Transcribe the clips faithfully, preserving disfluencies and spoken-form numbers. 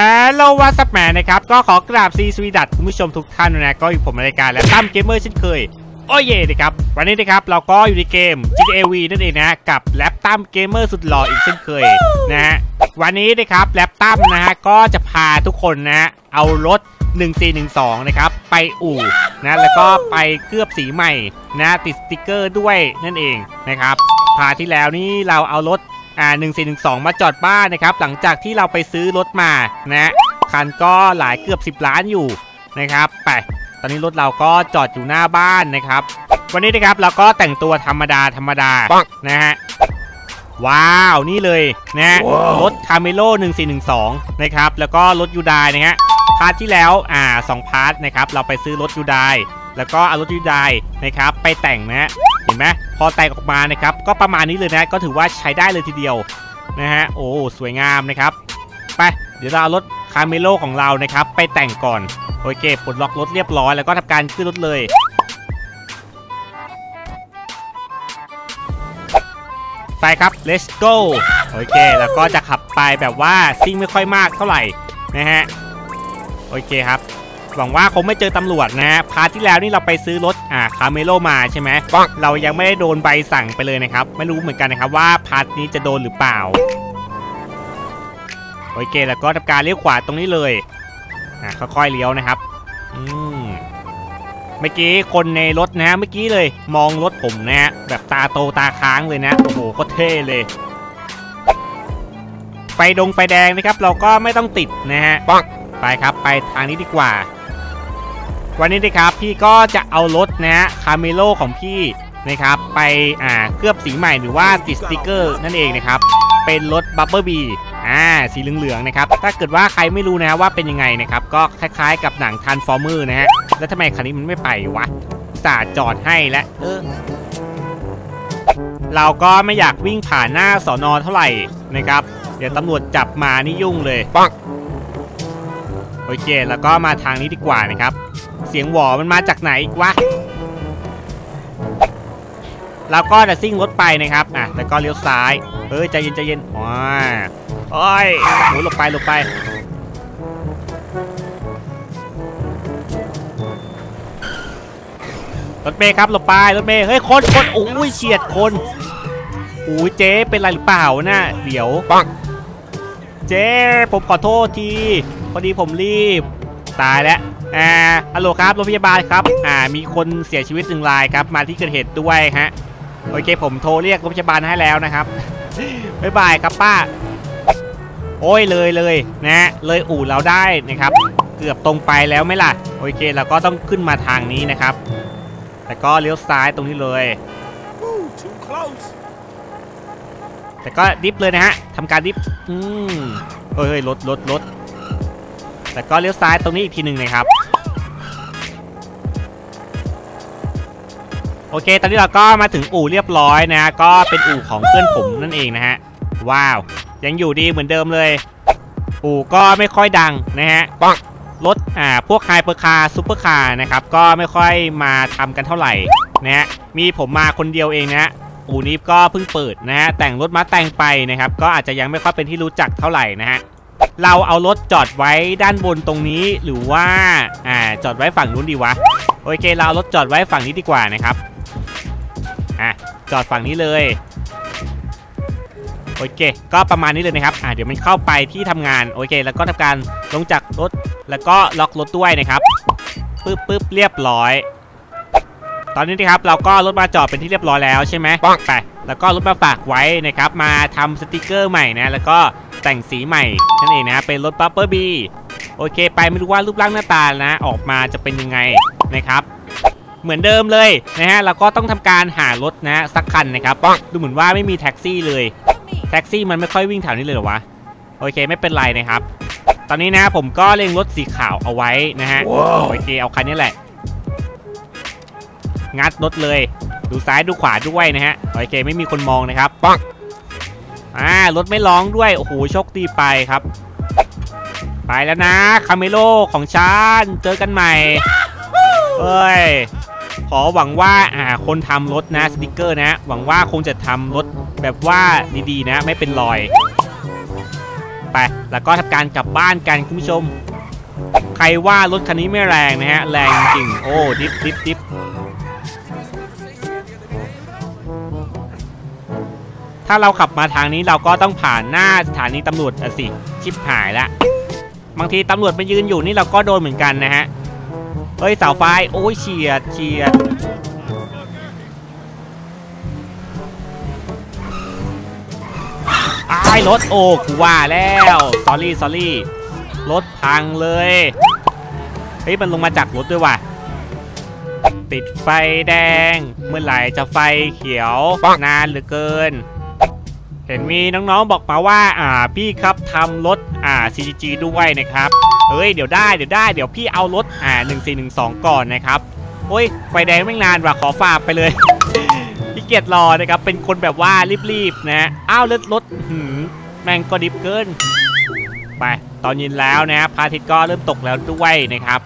โลวาสับแมนนะครับก็ขอกราบซีสวีดัตคุณผู้ชมทุกท่านนะก็อยู่ผมในรายการและตั้มเกมเมอร์เช่นเคยโอ้เย่นะครับวันนี้นะครับเราก็อยู่ในเกม จี ที เอ วี นั่นเองนะกับแรปตั้มเกมเมอร์สุดหล่ออีกเช่นเคยนะฮะวันนี้นะครับแรปตั้มนะฮะก็จะพาทุกคนนะเอารถหนึ่งสี่หนึ่งสองนะครับไปอู่นะแล้วก็ไปเคลือบสีใหม่นะติดสติกเกอร์ด้วยนั่นเองนะครับพาที่แล้วนี่เราเอารถอ่าหนึ่งสี่หนึ่งสองมาจอดบ้านนะครับหลังจากที่เราไปซื้อรถมานะคันก็หลายเกือบสิบล้านอยู่นะครับไปตอนนี้รถเราก็จอดอยู่หน้าบ้านนะครับวันนี้นะครับเราก็แต่งตัวธรรมดาธรรมดานะฮะว้าวนี่เลยนะรถคาเมโลหนึ่งสี่หนึ่งสองนะครับแล้วก็รถยูไดนะฮะพาร์ทที่แล้วอ่าสองพาร์ทนะครับเราไปซื้อรถยูไดแล้วก็เอารถยูไดนะครับไปแต่งนะเห็นไหมพอแต่งออกมานะครับก็ประมาณนี้เลยนะก็ถือว่าใช้ได้เลยทีเดียวนะฮะโอ้สวยงามนะครับไปเดี๋ยวเราเอารถคาเมโลของเรานะครับไปแต่งก่อนโอเคปลดล็อกรถเรียบร้อยแล้วก็ทำการขึ้นรถเลยไปครับ let's go โอเคแล้วก็จะขับไปแบบว่าซิ่งไม่ค่อยมากเท่าไหร่นะฮะโอเคครับหวังว่าคงไม่เจอตำรวจนะฮะพาร์ทที่แล้วนี่เราไปซื้อรถอ่าคาเมโลมาใช่ไหมเรายังไม่ได้โดนใบสั่งไปเลยนะครับไม่รู้เหมือนกันนะครับว่าพาร์ทนี้จะโดนหรือเปล่าโอเคแล้วก็ทำการเลี้ยวขวาตรงนี้เลยอ่ะค่อยๆเลี้ยวนะครับอืมเมื่อกี้คนในรถนะฮะเมื่อกี้เลยมองรถผมนะฮะแบบตาโตตาค้างเลยนะโอ้โหก็เท่เลยไฟดงไฟแดงนะครับเราก็ไม่ต้องติดนะฮะไปครับไปทางนี้ดีกว่าวันนี้นะครับพี่ก็จะเอารถนะฮะคาเมโลของพี่นะครับไปอ่าเคลือบสีใหม่หรือว่าติดสติกเกอร์นั่นเองนะครับเป็นรถบับเบิ้ลบีอ่าสีเหลืองๆนะครับถ้าเกิดว่าใครไม่รู้นะว่าเป็นยังไงนะครับก็คล้ายๆกับหนังทรานส์ฟอร์เมอร์นะฮะแล้วทำไมคันนี้มันไม่ไปวะสาดจอดให้แล้วเออเราก็ไม่อยากวิ่งผ่านหน้าสน.เท่าไหร่นะครับเดี๋ยวตำรวจจับมานี่ยุ่งเลยปังโอเคแล้วก็มาทางนี้ดีกว่านะครับเสียงหวอมันมาจากไหนอีกวะเราก็จะซิ่งรถไปนะครับอ่ะแล้วก็เลี้ยวซ้ายเฮ้ยใจเย็นใจเย็นว้าโอ้ยโหหลบไปหลบไปรถเมย์ครับหลบไปรถเมย์เฮ้ยคนคนโอ้ยเฉียดคนโอ้ยเจ๊เป็นไรหรือเปล่านะเดี๋ยวปังเจ๊ผมขอโทษทีพอดีผมรีบตายแล้วอ่าฮัลโหลครับรถพยาบาลครับอ่ามีคนเสียชีวิตหนึ่งรายครับมาที่เกิดเหตุด้วยฮะโอเคผมโทรเรียกรถพยาบาลให้แล้วนะครับบ๊ายบายครับป้าโอ้ยเลยเลยนะเลยอู่เราได้นะครับเกือบตรงไปแล้วไหมล่ะโอเคเราก็ต้องขึ้นมาทางนี้นะครับแล้วก็เลี้ยวซ้ายตรงนี้เลยแต่ก็ดิฟเลยนะฮะทำการดิฟอืมเฮ้ยรถรถรถแล้วก็เลี้ยวซ้ายตรงนี้อีกทีหนึ่งนะครับโอเคตอนนี้เราก็มาถึงอู่เรียบร้อยนะก็เป็นอู่ของเพื่อนผมนั่นเองนะฮะว้าวยังอยู่ดีเหมือนเดิมเลยอู่ก็ไม่ค่อยดังนะฮะรถอ่าพวกไฮเปอร์คาร์ซูเปอร์คาร์นะครับก็ไม่ค่อยมาทำกันเท่าไหร่นะฮะมีผมมาคนเดียวเองนะอู่นี้ก็เพิ่งเปิดนะฮะแต่งรถมาแต่งไปนะครับก็อาจจะยังไม่ค่อยเป็นที่รู้จักเท่าไหร่นะฮะเราเอารถจอดไว้ด้านบนตรงนี้หรือว่าอ่าจอดไว้ฝั่งนู้นดีวะโอเคเราเอารถจอดไว้ฝั่งนี้ดีกว่านะครับอ่ะจอดฝั่งนี้เลยโอเคก็ประมาณนี้เลยนะครับอ่ะเดี๋ยวมันเข้าไปที่ทำงานโอเคแล้วก็ทำการลงจากรถแล้วก็ล็อกรถด้วยนะครับปึ๊บปึ๊บเรียบร้อยตอนนี้นะครับเราก็รถมาจอดเป็นที่เรียบร้อยแล้วใช่ไหมไปแล้วก็รถมาฝากไว้นะครับมาทำสติกเกอร์ใหม่นะแล้วก็แต่งสีใหม่นั่นเองนะเป็นรถบับเบิ้ลบีโอเคไปไม่รู้ว่ารูปร่างหน้าตานะออกมาจะเป็นยังไงนะครับเหมือนเดิมเลยนะฮะเราก็ต้องทำการหารถนะสักคันนะครับดูเหมือนว่าไม่มีแท็กซี่เลยแท็กซี่มันไม่ค่อยวิ่งแถวนี้เลยหรอวะโอเคไม่เป็นไรนะครับตอนนี้นะผมก็เล็งรถสีขาวเอาไว้นะฮะ wow. โอเคเอาคันนี้แหละงัดรถเลยดูซ้ายดูขวาด้วยนะฮะโอเคไม่มีคนมองนะครับปังอ่ารถไม่ร้องด้วยโอ้โหโชคดีไปครับไปแล้วนะคาเมโลของฉันเจอกันใหม่เอ้ยขอหวังว่าอ่าคนทำรถนะสติกเกอร์นะหวังว่าคงจะทำรถแบบว่าดีๆนะไม่เป็นรอยไปแล้วก็ทำการกลับบ้านกันคุณผู้ชมใครว่ารถคันนี้ไม่แรงนะฮะแรงจริงโอ้ดิฟดิฟดิฟถ้าเราขับมาทางนี้เราก็ต้องผ่านหน้าสถานีตำรวจสิชิบหายละบางทีตำรวจไปยืนอยู่นี่เราก็โดนเหมือนกันนะฮะเฮ้ยเสาไฟโอ้ยเฉียดเฉียดไอ้รถโอ้กูว่าแล้วสอรี่สอรี่รถพังเลยเฮ้ยมันลงมาจากรถด้วยว่ะติดไฟแดงเมื่อไหร่จะไฟเขียวนานเหลือเกินเห็นมีน้องๆบอกมาว่าอ่าพี่ครับทำรถอ่า ซี จี จี ด้วยนะครับเฮ้ยเดี๋ยวได้เดี๋ยวได้เดี๋ยวพี่เอารถอ่าหนึ่งสี่หนึ่งสองก่อนนะครับโอ้ยไฟแดงไม่นานว่ะขอฝากไปเลย พี่เกียรติรอนะครับเป็นคนแบบว่ารีบๆนะอ้าวรถรถหืมแม่งก็ดิบเกินไปตอนเย็นแล้วนะพระอาทิตย์ก็เริ่มตกแล้วด้วยนะครับ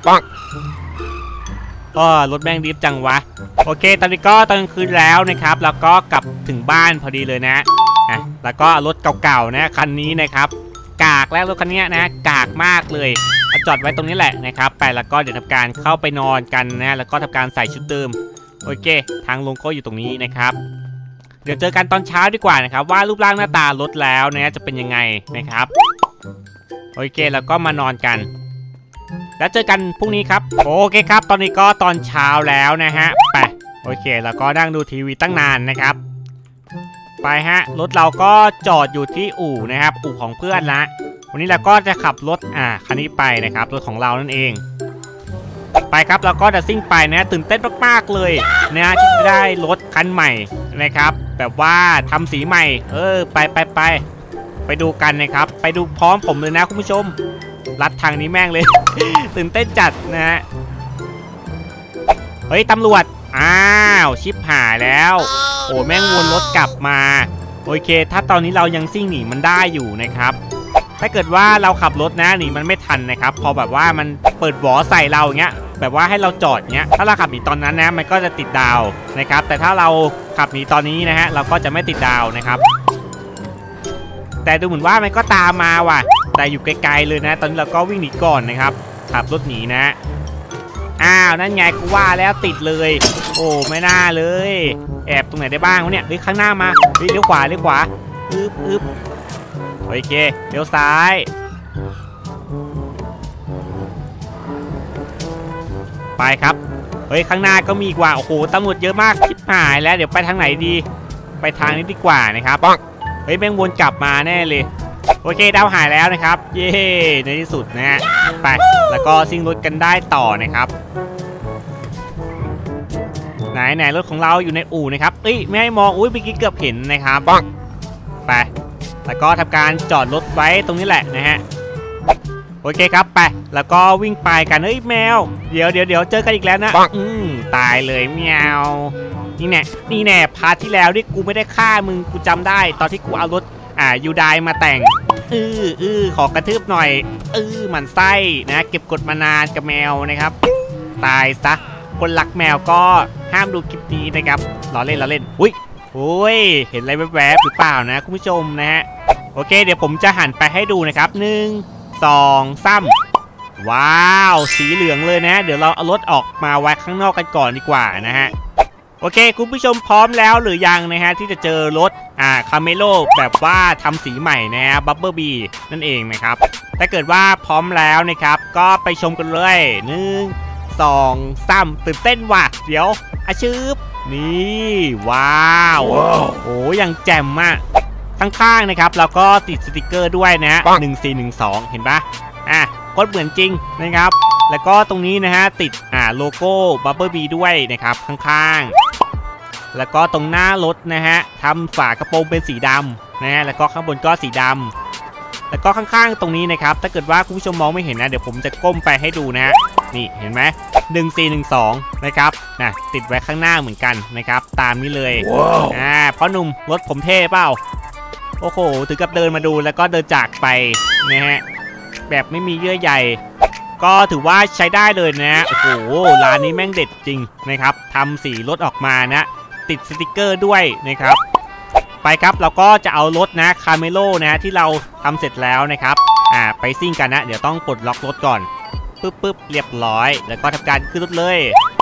ก็รถแม่งดิบจังวะโอเคตอนนี้ก็ตอนกลางคืนแล้วนะครับแล้วก็กลับถึงบ้านพอดีเลยนะอ่ะแล้วก็รถเก่าๆนะคันนี้นะครับกากแล้วรถคันนี้นะกากมากเลยจอดไว้ตรงนี้แหละนะครับไปแล้วก็เดี๋ยวทำการเข้าไปนอนกันนะแล้วก็ทำการใส่ชุดเดิมโอเคทางลงก็อยู่ตรงนี้นะครับเดี๋ยวเจอกันตอนเช้าดีกว่านะครับว่ารูปร่างหน้าตารถแล้วนะจะเป็นยังไงนะครับโอเคแล้วก็มานอนกันแล้วเจอกันพรุ่งนี้ครับโอเคครับตอนนี้ก็ตอนเช้าแล้วนะฮะไปโอเคแล้วก็นั่งดูทีวีตั้งนานนะครับไปฮะรถเราก็จอดอยู่ที่อู่นะครับอู่ของเพื่อนละวันนี้เราก็จะขับรถอ่าคันนี้ไปนะครับรถของเรานั่นเองไปครับเราก็จะซิ่งไปนะตื่นเต้นมากๆเลยนะที่จะได้รถคันใหม่นะครับแบบว่าทำสีใหม่เออไปไปไปไปดูกันนะครับไปดูพร้อมผมเลยนะคุณผู้ชมลัดทางนี้แม่งเลย ตื่นเต้นจัดนะฮะเฮ้ยตำรวจอ้าวชิบหายแล้วโอ้แม่งวนรถกลับมาโอเคถ้าตอนนี้เรายังซิ่งหนีมันได้อยู่นะครับถ้าเกิดว่าเราขับรถนะหนีมันไม่ทันนะครับพอแบบว่ามันเปิดหวอใส่เราอย่างเงี้ยแบบว่าให้เราจอดเงี้ยถ้าเราขับหนีตอนนั้นนะมันก็จะติดดาวนะครับแต่ถ้าเราขับหนีตอนนี้นะฮะเราก็จะไม่ติดดาวนะครับแต่ดูเหมือนว่ามันก็ตามมาว่ะแต่อยู่ไกลๆเลยนะตอนนี้เราก็วิ่งหนีก่อนนะครับขับรถหนีนะอ้าวนั่นไงกูว่าแล้วติดเลยโอ้ไม่น่าเลยแอบตรงไหนได้บ้างวะเนี่ยเฮ้ยข้างหน้ามาเฮ้ยเลี้ยวขวาเลี้ยวขวาอึ๊บอึ๊บโอเคเลี้ยวซ้ายไปครับเฮ้ยข้างหน้าก็มีกว่าโอ้โหตำรวจเยอะมากชิบหายแล้วเดี๋ยวไปทางไหนดีไปทางนี้ดีกว่านะครับเฮ้ยแม่งวนกลับมาแน่เลยโอเคดาวหายแล้วนะครับเย้ในที่สุดนะฮะไปแล้วก็ซิ่งรถกันได้ต่อนะครับไหนไหนรถของเราอยู่ในอู่นะครับเอ้ยไม่ให้มองอุ้ยเมื่อกี้เกือบเห็นนะครับไปแล้วก็ทำการจอดรถไว้ตรงนี้แหละนะฮะโอเคครับไปแล้วก็วิ่งไปกันเฮ้ยแมวเดี๋ยวเดี๋ยวเดี๋ยวเจอกันอีกแล้วนะอืมตายเลยแมวนี่แน่นี่แน่พาร์ทที่แล้วที่กูไม่ได้ฆ่ามึงกูจำได้ตอนที่กูเอารถอ่ายูไดมาแต่งอืออือขอกระทืบหน่อยอือหมันไส้นะเก็บกดมานานกับแมวนะครับตายซะคนรักแมวก็ห้ามดูคลิปนี้นะครับล้อเล่นล้อเล่นอุ้ยโอ้ยเห็นอะไรแวบๆหรือเปล่านะคุณผู้ชมนะฮะโอเคเดี๋ยวผมจะหันไปให้ดูนะครับหนึ่งสองสามว้าวสีเหลืองเลยนะเดี๋ยวเราเอารถออกมาไว้ข้างนอกกันก่อนดีกว่านะฮะโอเคคุณผู้ชมพร้อมแล้วหรือยังนะฮะที่จะเจอรถอ่าคาเมโลแบบว่าทำสีใหม่นะฮะบับเบิ้ลบีนั่นเองนะครับถ้าเกิดว่าพร้อมแล้วนะครับก็ไปชมกันเลยหนึ่งสองสามตื่นเต้นว่ะเดี๋ยวอาชืบนี่ว้าวโอ้ยังแจ่มมากข้างๆนะครับเราก็ติดสติกเกอร์ด้วยนะหนึ่งสี่หนึ่งสองเห็นปะอ่ะก็เหมือนจริงนะครับแล้วก็ตรงนี้นะฮะติดอ่าโลโก้บับเบิ้ลบีด้วยนะครับข้างๆแล้วก็ตรงหน้ารถนะฮะทำฝากระโปรงเป็นสีดำนะฮะแล้วก็ข้างบนก็สีดำแล้วก็ข้างๆตรงนี้นะครับถ้าเกิดว่าคุณผู้ชมมองไม่เห็นนะเดี๋ยวผมจะก้มไปให้ดูนะนี่เห็นไหมหนึ่งสี่หนึ่งสองนะครับนะติดไว้ข้างหน้าเหมือนกันนะครับตามนี้เลย wow. อ่าเพราะหนุ่มรถผมเท่เปล่าโอ้โหถึงกับเดินมาดูแล้วก็เดินจากไปนะฮะแบบไม่มีเยื่อใยก็ถือว่าใช้ได้เลยนะโอ้โหร้านนี้แม่งเด็ดจริงนะครับทำสีรถออกมานะติดสติกเกอร์ด้วยนะครับไปครับเราก็จะเอารถนะคาเมโลนะที่เราทำเสร็จแล้วนะครับอ่าไปซิ่งกันนะเดี๋ยวต้องปลดล็อกรถก่อนปึ๊บปึ๊บเรียบร้อยแล้วก็ทำการขึ้นรถเลย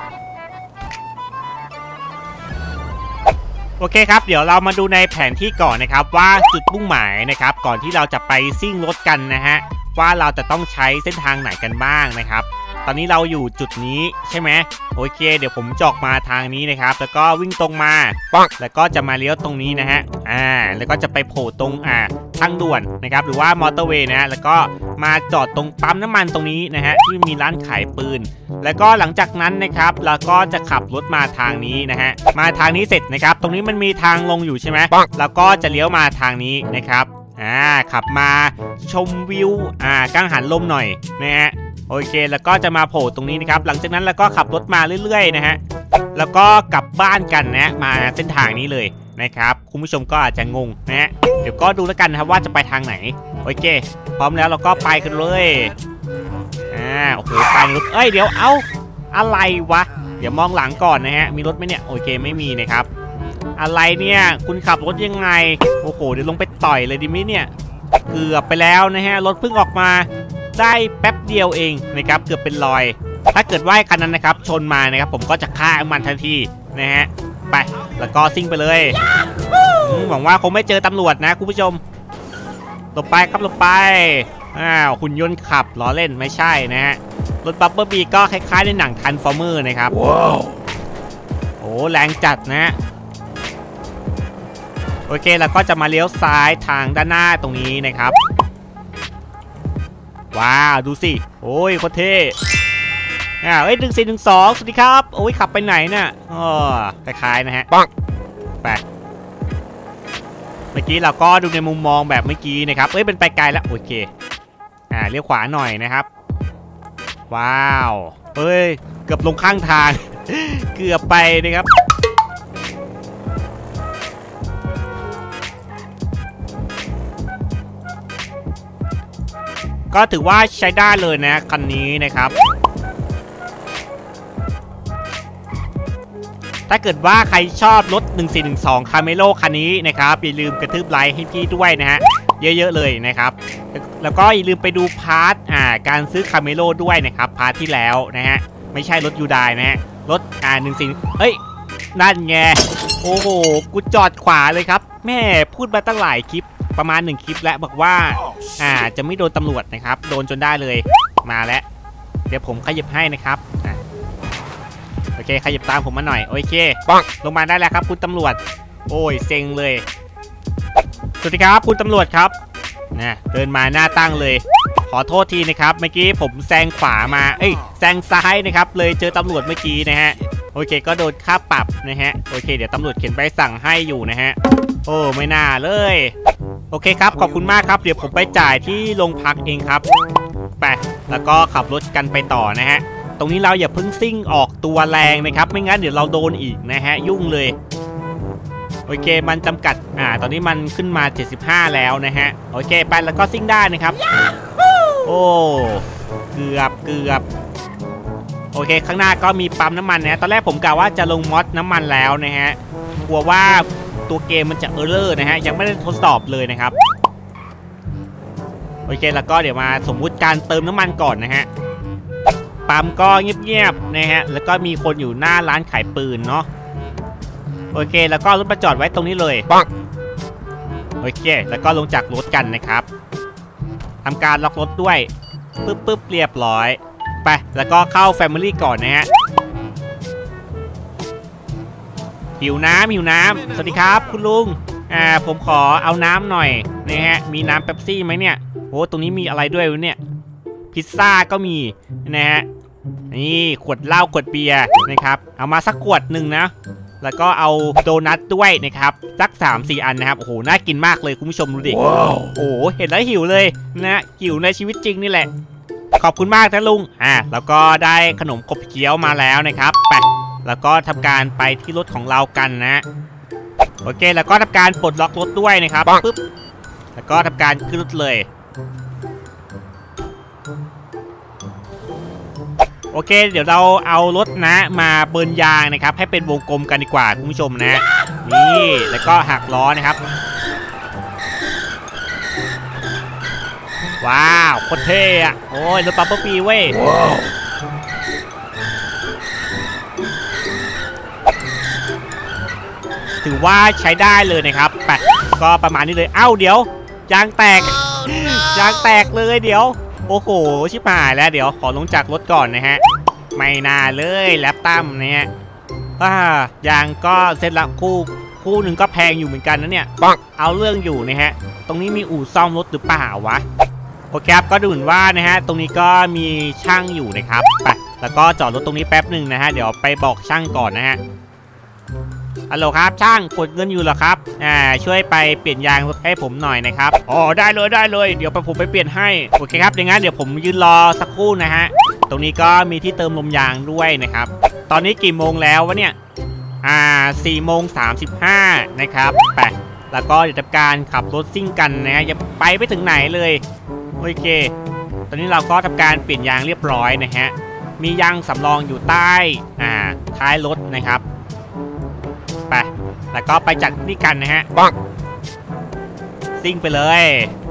โอเคครับเดี๋ยวเรามาดูในแผนที่ก่อนนะครับว่าจุดมุ่งหมายนะครับก่อนที่เราจะไปซิ่งรถกันนะฮะว่าเราจะต้องใช้เส้นทางไหนกันบ้างนะครับตอนนี้เราอยู่จุดนี้ใช่ไหมโอเคเดี๋ยวผมจอกมาทางนี้นะครับแล้วก็วิ่งตรงมาปังแล้วก็จะมาเลี้ยวตรงนี้นะฮะอ่าแล้วก็จะไปโผล่ตรงอ่าทางด่วนนะครับหรือว่ามอเตอร์เวย์นะฮะแล้วก็มาจอดตรงปั๊มน้ำมันตรงนี้นะฮะที่มีร้านขายปืนแล้วก็หลังจากนั้นนะครับเราก็จะขับรถมาทางนี้นะฮะมาทางนี้เสร็จนะครับตรงนี้มันมีทางลงอยู่ใช่ไหมแล้วก็จะเลี้ยวมาทางนี้นะครับอ่าขับมาชมวิวอ่ากังหันลมหน่อยนะฮะโอเคแล้วก็จะมาโผล่ตรงนี้นะครับหลังจากนั้นเราก็ขับรถมาเรื่อยๆนะฮะแล้วก็กลับบ้านกันนะมาเส้นทางนี้เลยนะครับคุณผู้ชมก็อาจจะงงนะฮะเดี๋ยวก็ดูแล้วกันนะครับว่าจะไปทางไหนโอเคพร้อมแล้วเราก็ไปกันเลยอ่าโอ้โหไปรถเอ้ยเดี๋ยวเอ้าอะไรวะเดี๋ยวมองหลังก่อนนะฮะมีรถไหมเนี่ยโอเคไม่มีนะครับอะไรเนี่ยคุณขับรถยังไงโอ้โหเดี๋ยวลงไปต่อยเลยดิมิเนี่ยเกือบไปแล้วนะฮะรถเพิ่งออกมาได้แป๊บเดียวเองนะครับเกือบเป็นรอยถ้าเกิดว่าคันนั้นนะครับชนมานะครับผมก็จะฆ่ามันทันทีนะฮะไปแล้วก็ซิ่งไปเลยหวังว่าคงไม่เจอตำรวจนะคุณผู้ชมหลบไปครับหลบไปอ้าวหุ่นยนต์ขับล้อเล่นไม่ใช่นะฮะรถบับเบิ้ลบีก็คล้ายๆในหนังทันฟอร์เมอร์นะครับว้าวโอ้แรงจัดนะโอเคแล้วก็จะมาเลี้ยวซ้ายทางด้านหน้าตรงนี้นะครับว้าวดูสิโอ้ยโคตรเท่อ่าเอ้ยหนึ่งสี่หนึ่งสองสวัสดีครับโอ้ยขับไปไหนเนี่ยอ๋อคล้ายๆนะฮะปังไปเมื่อกี้เราก็ดูในมุมมองแบบเมื่อกี้นะครับเอ้ยเป็นไปไกลแล้วโอเคอ่าเลี้ยวขวาหน่อยนะครับว้าวเอ้ยเกือบลงข้างทาง เกือบไปนะครับก็ถือว่าใช้ได้เลยนะคันนี้นะครับถ้าเกิดว่าใครชอบรถหนึ่งสี่หนึ่งสองคาเมโลคันนี้นะครับอย่าลืมกระทืบไลค์ให้พี่ด้วยนะฮะเยอะๆเลยนะครับแล้วก็อย่าลืมไปดูพาร์ทอ่าการซื้อคาเมโลด้วยนะครับพาร์ทที่แล้วนะฮะไม่ใช่รถยูไดนะฮะรถอ่าหนึ่งสี่เอ้ยนั่นไงโอ้โหกูจอดขวาเลยครับแม่พูดมาตั้งหลายคลิปประมาณหนึ่งคลิปแล้วบอกว่าอ่าจะไม่โดนตำรวจนะครับโดนจนได้เลยมาแล้วเดี๋ยวผมขยับให้นะครับโอเคขยับตามผมมาหน่อยโอเคปังลงมาได้แล้วครับคุณตำรวจโอ้ยเซ็งเลยสวัสดีครับคุณตำรวจครับนะเดินมาหน้าตั้งเลยขอโทษทีนะครับเมื่อกี้ผมแซงขวามาเอ้ยแซงซ้ายนะครับเลยเจอตำรวจเมื่อกี้นะฮะโอเคก็โดนค่าปรับนะฮะโอเคเดี๋ยวตำรวจเขียนใบสั่งให้อยู่นะฮะโอ้ไม่น่าเลยโอเคครับขอบคุณมากครับเดี๋ยวผมไปจ่ายที่โรงพักเองครับไปแล้วก็ขับรถกันไปต่อนะฮะตรงนี้เราอย่าเพิ่งซิ่งออกตัวแรงนะครับไม่งั้นเดี๋ยวเราโดนอีกนะฮะยุ่งเลยโอเคมันจำกัดอ่าตอนนี้มันขึ้นมาเจ็ดสิบห้าแล้วนะฮะโอเคไปแล้วก็ซิ่งได้นะครับโอ้เกือบเกือบโอเคข้างหน้าก็มีปั๊มน้ำมันนะตอนแรกผมกะว่าจะลงมอดน้ำมันแล้วนะฮะกลัวว่าตัวเกมมันจะเออร์เลอร์นะฮะยังไม่ได้ทดสอบเลยนะครับโอเคแล้วก็เดี๋ยวมาสมมุติการเติมน้ำมันก่อนนะฮะปั๊มก็เงียบๆนะฮะแล้วก็มีคนอยู่หน้าร้านขายปืนเนาะโอเคแล้วก็รถมาจอดไว้ตรงนี้เลยปังโอเคแล้วก็ลงจากรถกันนะครับทำการล็อกรถด้วยปึ๊บปึ๊บเรียบร้อยไปแล้วก็เข้า Family ก่อนนะฮะหิวน้ำหิวน้ำสวัสดีครับคุณลุงอ่าผมขอเอาน้ำหน่อยนะฮะมีน้ำเป๊ปซี่ไหมเนี่ยโอ้ตรงนี้มีอะไรด้วยวะเนี่ยพิซซ่าก็มีนะฮะนี่ขวดเหล้าขวดเบียร์นะครับเอามาสักขวดหนึ่งนะแล้วก็เอาโดนัทด้วยนะครับสัก สามสี่ อันนะครับโอ้โหน่ากินมากเลยคุณผู้ชมดูดิ wow. โอ้โหเห็นแล้วหิวเลยนะหิวในชีวิตจริงนี่แหละขอบคุณมากนะลุงอ่าแล้วก็ได้ขนมขบเคี้ยวมาแล้วนะครับไปแล้วก็ทำการไปที่รถของเรากันนะโอเคแล้วก็ทำการปลดล็อกรถด้วยนะครับปึ๊บแล้วก็ทำการขึ้นรถเลยโอเคเดี๋ยวเราเอารถนะมาเบิร์นยางนะครับให้เป็นวงกลมกันดีกว่าคุณผู้ชมนะนี่แล้วก็หักล้อนะครับว้าวโคตรเท่อะโอ้ยรถบัมเปอร์ปีเว้ยถือว่าใช้ได้เลยนะครับไปก็ประมาณนี้เลยเอ้าเดี๋ยวยางแตกยางแตกเลยเดี๋ยวโอ้โหชิบหายแล้วเดี๋ยวขอลงจากรถก่อนนะฮะไม่น่าเลยแลปตั้มเนี่ยว่ายางก็เซ็ตละคู่คู่หนึ่งก็แพงอยู่เหมือนกันนะเนี่ยปังเอาเรื่องอยู่นะฮะตรงนี้มีอู่ซ่อมรถหรือเปล่าวะโอเคครับก็ดูเหมือนว่านะฮะตรงนี้ก็มีช่างอยู่นะครับไปแล้วก็จอดรถตรงนี้แป๊บหนึ่งนะฮะเดี๋ยวไปบอกช่างก่อนนะฮะฮัลโหลครับช่างกดเงินอยู่เหรอครับอ่าช่วยไปเปลี่ยนยางรถให้ผมหน่อยนะครับอ๋อได้เลยได้เลยเดี๋ยวไปผมไปเปลี่ยนให้โอเคครับอย่างงั้นเดี๋ยวผมยืนรอสักครู่นะฮะตรงนี้ก็มีที่เติมลมยางด้วยนะครับตอนนี้กี่โมงแล้ววะเนี่ยอ่าสี่โมงสามสิบห้านะครับไปแล้วก็จะทำการขับรถซิ่งกันนะฮะอย่าไปไม่ถึงไหนเลยโอเคตอนนี้เราก็ทำการเปลี่ยนยางเรียบร้อยนะฮะมียางสำรองอยู่ใต้อ่าท้ายรถนะครับไปแล้วก็ไปจากนี่กันนะฮะปังซิ่งไปเลย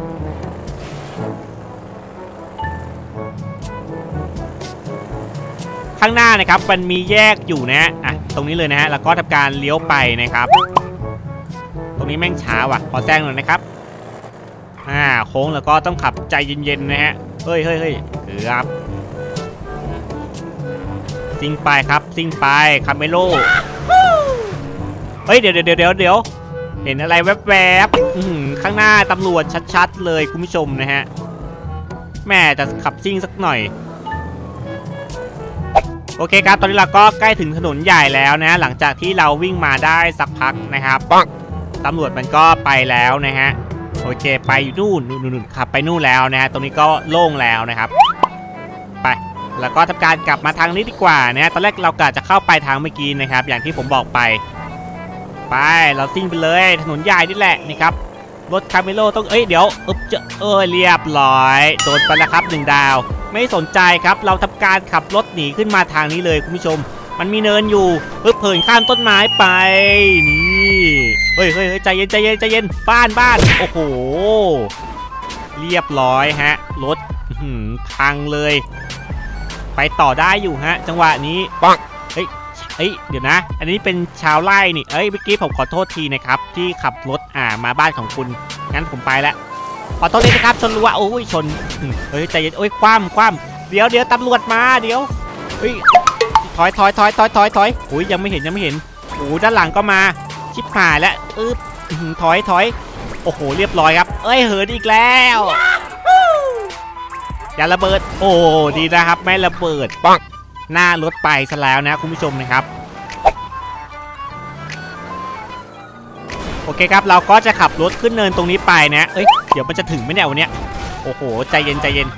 ข้างหน้านะครับมันมีแยกอยู่นะฮะอ่ะตรงนี้เลยนะฮะแล้วก็ทำการเลี้ยวไปนะครับตรงนี้แม่งช้าว่ะขอแซงหน่อยนะครับอ่าโค้งแล้วก็ต้องขับใจเย็นๆนะฮะเฮ้ยเฮ้ยเฮ้ยครับซิ่งไปครับซิ่งไปคาเมโลเฮ้ยเดี๋ยวเดี๋ยวเดี๋ยวเดี๋ยวเห็นอะไรแวบๆข้างหน้าตำรวจชัดๆเลยคุณผู้ชมนะฮะแม่จะขับซิ่งสักหน่อยโอเคครับตอนนี้เราก็ใกล้ถึงถนนใหญ่แล้วนะหลังจากที่เราวิ่งมาได้สักพักนะครับปังตำรวจมันก็ไปแล้วนะฮะโอเคไปอยู่นู่นนู่นขับไปนู่นแล้วนะฮะตรงนี้ก็โล่งแล้วนะครับไปแล้วก็ทำการกลับมาทางนี้ดีกว่านะตอนแรกเรากะจะเข้าไปทางเมื่อกี้นะครับอย่างที่ผมบอกไปไปเราซิ่งไปเลยถนนใหญ่นี่แหละนี่ครับรถคาเมโลต้องเอ้ยเดี๋ยวอึบเจอเออเรียบร้อยโดนไปแล้วครับหนึ่งดาวไม่สนใจครับเราทำการขับรถหนีขึ้นมาทางนี้เลยคุณผู้ชมมันมีเนินอยู่ปึ๊บเผินข้ามต้นไม้ไปนี่เฮ้ยเฮ้ยใจเย็นใจเย็นใจเย็นบ้านบ้านโอ้โหเรียบร้อยฮะรถพังเลยไปต่อได้อยู่ฮะจังหวะนี้ปังเฮ้ยเฮ้ยเดี๋ยวนะอันนี้เป็นชาวไร่นี่เอ้ยเมื่อกี้ผมขอโทษทีนะครับที่ขับรถอ่ามาบ้านของคุณงั้นผมไปแล้วขอโทษทีนะครับชนรั้วโอ้ยชนเฮ้ยใจเย็นโอ้ยคว่ำคว่ำเดี๋ยวเดี๋ยวตำรวจมาเดี๋ยวเฮ้ยถอยถอยถอยถอยถอยถอยโอ้ยยังไม่เห็นยังไม่เห็นโอ้ด้านหลังก็มาชิบหายแล้วอึ๊บถอยถอยโอ้โหเรียบร้อยครับเอ้ยเหินอีกแล้วอย่าระเบิดโอ้ดีนะครับไม่ระเบิดปังหน้ารถไปซะแล้วนะคุณผู้ชมนะครับโอเคครับเราก็จะขับรถขึ้นเนินตรงนี้ไปนะเอ้ยเดี๋ยวมันจะถึงไหมเนี่ยวันเนี้ยโอ้โหใจเย็นใจเย็น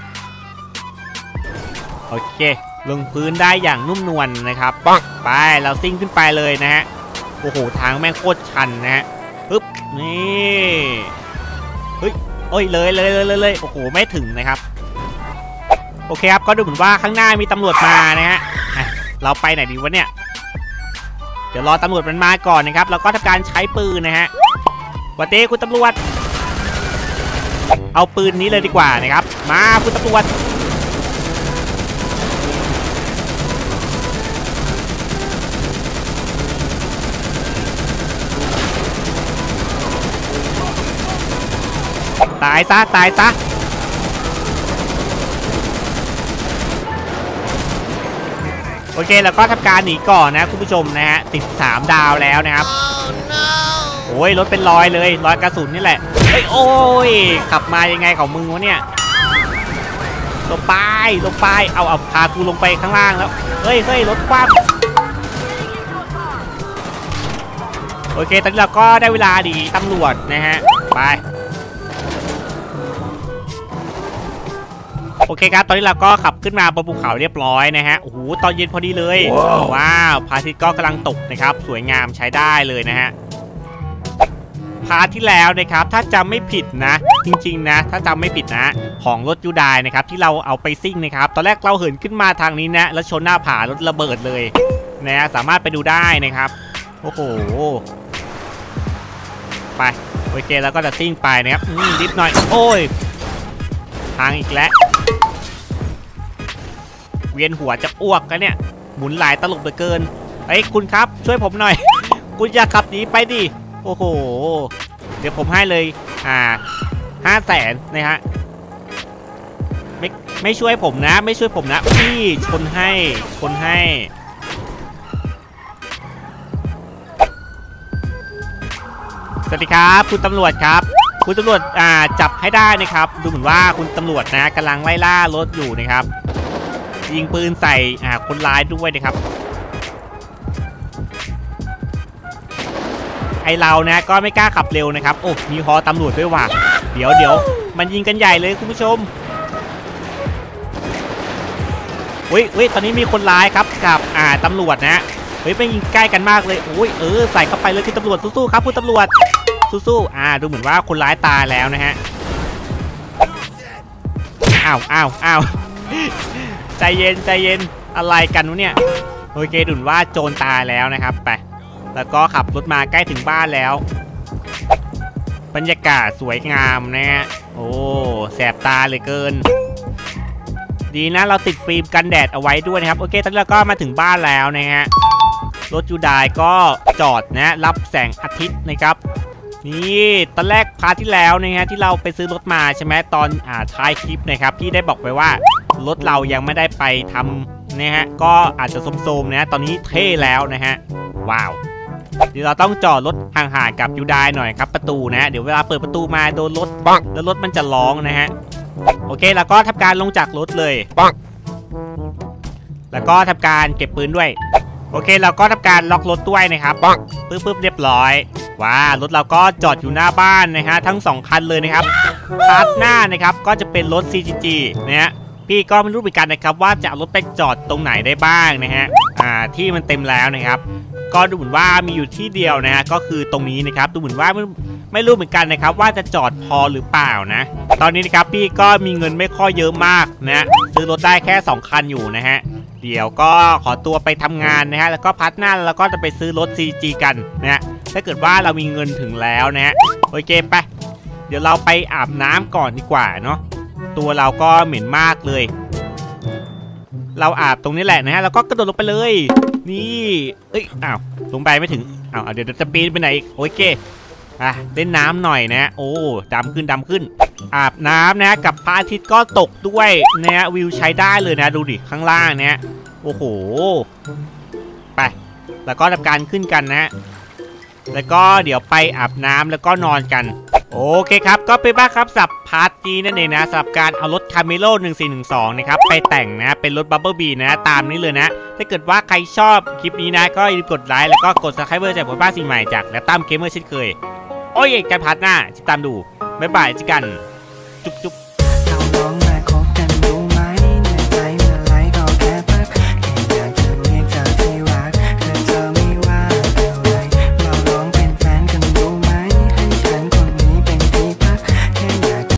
โอเคลงพื้นได้อย่างนุ่มนวลนะครับปังไปเราซิ่งขึ้นไปเลยนะฮะโอ้โหทางแม่งโคตรชันนะฮะปึ๊บนี่เฮ้ยโอ้ยเลยเลยเลยเลยโอ้โหไม่ถึงนะครับโอเคครับก็ดูเหมือนว่าข้างหน้ามีตำรวจมานะฮะเราไปไหนดีวะเนี่ยเดี๋ยวรอตำรวจมันมาก่อนนะครับเราก็ทำการใช้ปืนนะฮะวัดเต้คุณตำรวจเอาปืนนี้เลยดีกว่านะครับมาคุณตำรวจตายซะตายซะโอเคแล้วก็ทำการหนีก่อนนะคุณผู้ชมนะฮะติดสามดาวแล้วนะครับโอ้ยรถเป็นรอยเลยรอยกระสุนนี่แหละเฮ้ยโอ้ยขับมายังไงของมึงวะเนี่ยลงไปลงไปเอาเอาพากูลงไปข้างล่างแล้วเฮ้ยเฮ้ยรถคว่ำโอเคตอนนี้เราก็ได้เวลาดีตำรวจนะฮะไปโอเคครับตอนนี้เราก็ขับขึ้นมาบนภูเขาเรียบร้อยนะฮะโอ้โหตอนเย็นพอดีเลยว้าวพระอาทิตย์ก็กำลังตกนะครับสวยงามใช้ได้เลยนะฮะพาร์ทที่แล้วนะครับถ้าจำไม่ผิดนะจริงๆนะถ้าจำไม่ผิดนะของรถยูไดนะครับที่เราเอาไปซิ่งนะครับตอนแรกเราเหินขึ้นมาทางนี้นะแล้วชนหน้าผารถระเบิดเลยนะสามารถไปดูได้นะครับโอ้โหไปโอเคแล้วก็จะซิ่งไปนะครับนิดหน่อยโอ้ยทางอีกแล้วเวียนหัวจะอ้วกกันเนี่ยหมุนหลายตลบเหลือเกินเฮ้ยคุณครับช่วยผมหน่อยคุณอย่าขับหนีไปดิโอ้โหเดี๋ยวผมให้เลยอ่าห้าแสนนะฮะไม่ไม่ช่วยผมนะไม่ช่วยผมนะพี่ชนให้ชนให้สวัสดีครับคุณตำรวจครับคุณตำรวจอ่าจับให้ได้นะครับดูเหมือนว่าคุณตำรวจนะกำลังไล่ล่ารถอยู่นะครับยิงปืนใส่อ่าคนร้ายด้วยนะครับไอเรานะก็ไม่กล้าขับเร็วนะครับโอ้มีฮอตำรวจด้วยว่ะเดี๋ยวเดี๋ยวมันยิงกันใหญ่เลยคุณผู้ชมเฮ้ยเฮ้ยตอนนี้มีคนร้ายครับกับอ่าตำรวจนะเฮ้ยไปยิงใกล้กันมากเลยโอ้ยเออใส่เข้าไปเลยคุณตำรวจสู้ๆครับคุณตำรวจสู้ๆอ่าดูเหมือนว่าคนร้ายตายแล้วนะฮะอ้าวอ้าวอ้าวใจเย็นใจเย็นอะไรกันวะเนี่ยโอเคดูเหมือนว่าโจรตายแล้วนะครับไปแล้วก็ขับรถมาใกล้ถึงบ้านแล้วบรรยากาศสวยงามนะฮะโอ้แสบตาเลยเกินดีนะเราติดฟิล์มกันแดดเอาไว้ด้วยนะครับโอเคตอนนี้เราก็มาถึงบ้านแล้วนะฮะรถยูไดก็จอดนะรับแสงอาทิตย์นะครับนี่ตอนแรกพาร์ทที่แล้วนะฮะที่เราไปซื้อรถมาใช่ไหมตอนอ่าท้ายคลิปนะครับพี่ได้บอกไปว่ารถเรายังไม่ได้ไปทำนะฮะก็อาจจะโสมๆนะตอนนี้เท่แล้วนะฮะว้าวเดี๋ยวเราต้องจอดรถห่างๆกับยูไดหน่อยครับประตูนะเดี๋ยวเวลาเปิดประตูมาโดนรถปังแล้วรถมันจะร้องนะฮะโอเคแล้วก็ทำการลงจากรถเลยปังแล้วก็ทำการเก็บปืนด้วยโอเคเราก็ทำการล็อกรถด้วยนะครับปังปึ๊บปึ๊บเรียบร้อยว้ารถเราก็จอดอยู่หน้าบ้านนะฮะทั้งสองคันเลยนะครับพาร์ทหน้านะครับก็จะเป็นรถ ซี จี จี นะฮะพี่ก็ไม่รู้เหมือนกันนะครับว่าจะเอารถไปจอดตรงไหนได้บ้างนะฮะอ่าที่มันเต็มแล้วนะครับก็ดูเหมือนว่ามีอยู่ที่เดียวนะฮะก็คือตรงนี้นะครับดูเหมือนว่าไม่ไม่รู้เหมือนกันนะครับว่าจะจอดพอหรือเปล่านะตอนนี้นะครับพี่ก็มีเงินไม่ค่อยเยอะมากนะซื้อรถได้แค่สองคันอยู่นะฮะเดี๋ยวก็ขอตัวไปทำงานนะฮะแล้วก็พัดหน้าแล้วก็จะไปซื้อรถ ซี จี กันนะฮะถ้าเกิดว่าเรามีเงินถึงแล้วนะฮะโอเคไปเดี๋ยวเราไปอาบน้ำก่อนดีกว่าเนาะตัวเราก็เหม็นมากเลยเราอาบตรงนี้แหละนะฮะแล้วก็กระโดดลงไปเลยนี่เอ้ยอ้าวลงไปไม่ถึงอ้าวเดี๋ยวจะปีนไปไหนอีกโอเคอ่ะเล่นน้ำหน่อยนะโอ้ดำขึ้นดำขึ้นอาบน้ำนะกับพระอาทิตย์ก็ตกด้วยนะวิวใช้ได้เลยนะดูดิข้างล่างเนี่ยโอ้โหไปแล้วก็ทำการขึ้นกันนะแล้วก็เดี๋ยวไปอาบน้ำแล้วก็นอนกันโอเคครับก็เป็นบ้าครับสับพาร์ทนี้นั่นเองนะสำหรับการเอารถคาเมโลหนึ่งสี่หนึ่งสองนะครับไปแต่งนะเป็นรถบับเบิ้ลบีนะตามนี้เลยนะถ้าเกิดว่าใครชอบคลิปนี้นะก็อย่าลืมกดไลค์แล้วก็กดซับสไครบ์จากผลบ้านสิ่งใหม่จากและตั้มเกมเมอร์เช่นเคยโอ้ยกันพาร์ทหน้าติดตามดูบ๊ายบายเจอกันจุ๊บจุ๊บ